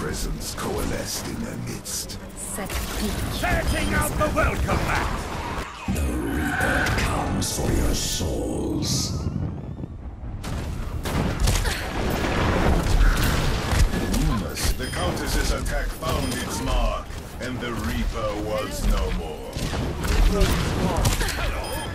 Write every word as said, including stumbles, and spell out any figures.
presence coalesced in their midst. Set peak. Setting out the welcome mat! The Reaper comes for your souls. The Countess's attack found its mark, and the Reaper was no more. Hello!